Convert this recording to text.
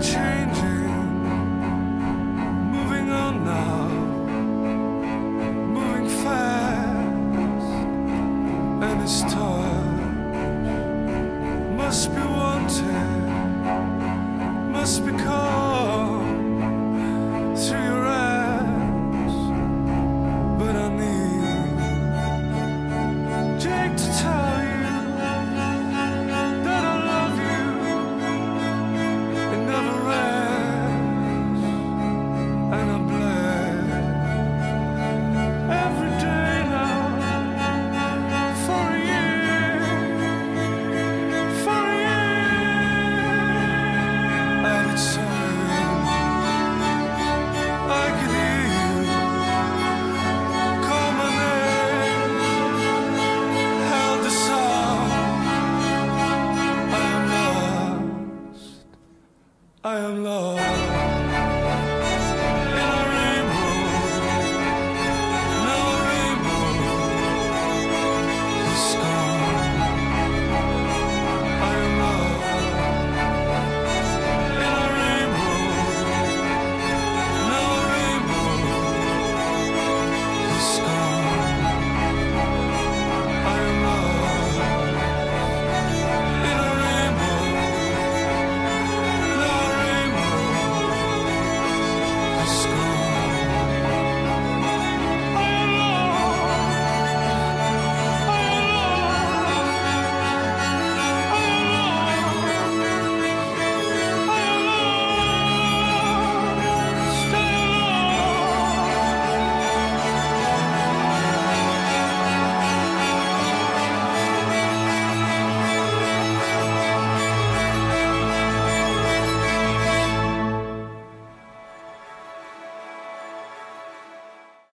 changing, moving on now, moving fast, and his touch must be wanted, must be called through your eyes. But I need Jake to tell you that I love you. It never ends, and I'm blessed every day now for a year, for a year. And it's sudden, I can hear you call my name, held the sound. I am lost, I am lost.